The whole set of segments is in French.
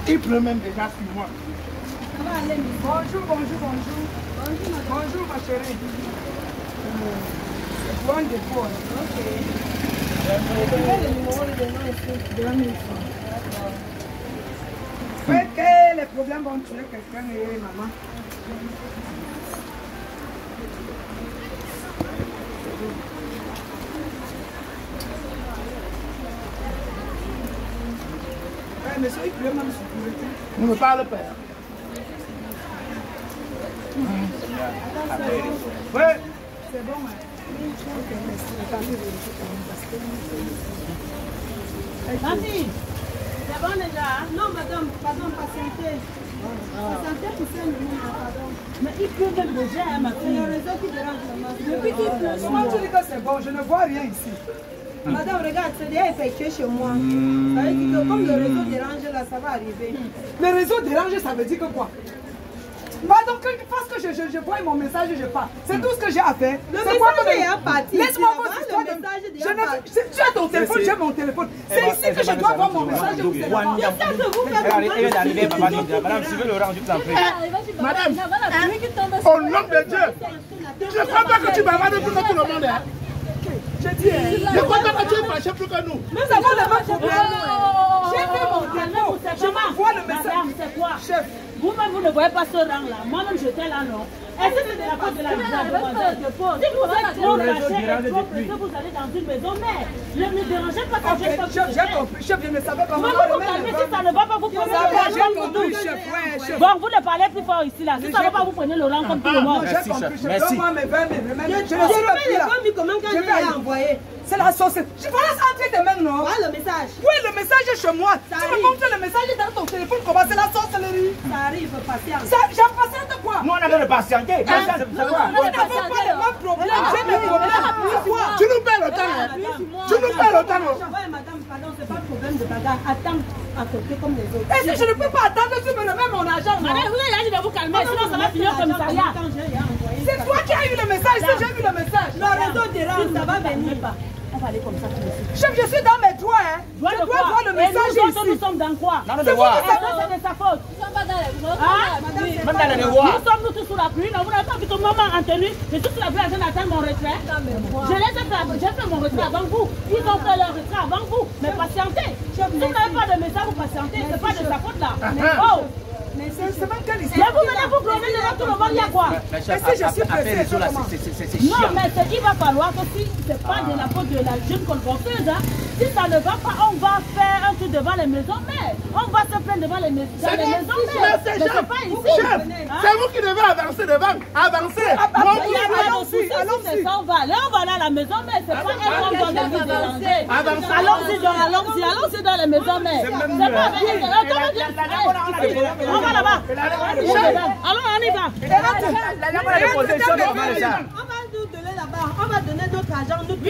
Il pleut même déjà sur moi. Ça va aller, bonjour, bonjour, bonjour. Bonjour, ma chérie. C'est pour un dépôt. Ok. Quel est le numéro de nom ici? 2000 francs. Fait que les problèmes vont tuer quelqu'un et maman. Monsieur, il pleut même sécurité. Ne me parle pas. Oui. C'est bon, hein? Ok, merci. Attendez, Mamie, c'est bon déjà? Non, madame, pardon, patientez. Patientez pour 5 minutes, pardon. Mais il pleut même déjà, hein, ma fille. C'est le réseau qui dérange maman. Depuis qu'il pleut, comment tu dis que c'est bon? Je ne vois rien ici. Madame, regarde, c'est déjà effectué chez moi. Ça veut dire que comme le réseau dérange, là, ça va arriver. Le réseau dérange, ça veut dire que quoi? Pardon, parce que je vois mon message et je pars. C'est tout ce que j'ai à faire. Le message est parti. Laisse-moi voir ce histoire de... Tu as ton téléphone, j'ai mon téléphone. C'est ici que je dois voir mon message. Qu'est-ce que vous faites? Elle vient d'arriver, madame, je veux le rendre, je t'en prie. Madame, au nom de Dieu, je ne crois pas que tu bavardes pour tout le monde. Je dis, je crois pas que tu es fâché plus que nous. Nous avons le même problème. J'ai fait mon dépôt. Je m'envoie le message. C'est quoi? Chef. Vous-même, vous ne voyez pas ce rang-là. Moi-même, j'étais là, non? Est-ce que c'est de la faute de la maison? Si vous êtes trop fâché et trop pressé, vous allez dans une maison mère. Ne me dérangez pas quand je fais. J'ai compris, chef, je ne savais pas. Vous vous calmez, si ça ne va pas, vous prenez le rang comme tout. Bon, vous ne parlez plus fort ici, là. Si ça ne va pas, vous prenez le rang comme tout le monde. J'ai compris, chef. Donne-moi mes 20 000. Je ne Je sais pas remets les 20 000 comment quand je l'ai envoyé. C'est la sauce. Je vois ça entrer de même, non? Voilà le message. Oui, le message est chez moi. Tu me montres le message dans ton téléphone. Comment c'est la sorcellerie? Ça arrive, patience. J'ai patiente quoi? Nous, on a besoin de patienter. C'est quoi? Vous n'avez pas les mêmes problèmes. J'ai mes problèmes. Tu nous perds le temps. Tu nous perds le temps. Madame, pardon, c'est pas le problème de bagarre. Attends à côté comme les autres. Et si je ne peux pas attendre, tu me remets mon argent. Madame, vous avez dit de vous calmer, sinon ça va finir au commissariat. C'est toi qui as eu le message. Si j'ai eu le message. Le réseau dérange, ça va venir. On va aller comme ça. Chef, je suis dans mes droits. Je dois voir le message ici. Nous sommes dans quoi? Dans le devoir. C'est de sa faute. Nous sommes pas dans les droits. Même dans le devoir. Nous sommes tous sous la pluie. Vous n'avez pas vu ton maman en tenue. Je suis sous la pluie en train d'attendre mon retrait. J'ai fait mon retrait avant vous. Ils ont fait leur retrait avant vous. Mais patientez. Si vous n'avez pas de message, vous patientez. Ce n'est pas de sa faute là. Oh! Mais c'est même quelle Mais histoire? vous venez vous promener devant tout le monde, il y a quoi? Mais chef, après ça, c'est Non, chiant. mais il va falloir que si ce n'est pas de la faute de la jeune colporteuse, hein, si ça ne va pas, on va faire un tour devant les maisons mères. On va se plaindre devant les maisons mères. C'est Mais c'est pas ici. Chef, c'est vous qui devez avancer devant. Avancez. Allons-y. On va aller à la maison mère. C'est pas elle qu'on doit nous déranger. Allons-y dans les maisons mères. C'est pas avec elle. On va là-bas. Allons, on y va. On va nous donner là-bas. On va donner notre argent. Oui,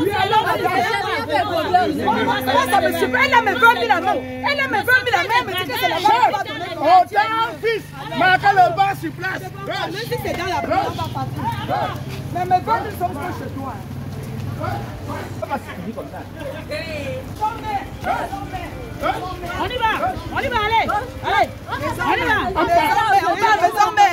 allons-y. Ça me supprime. Elle a mes 20 000 à main. Elle a mes 20 000 à main. Elle me dit que c'est la bonne. Oh, t'es fils. Marquez le banc sur place. Même si c'est dans la pluie, on va partir. Mais mes 20 000 sont pas chez toi. On y va, allez. On y va. On va à la maison mère.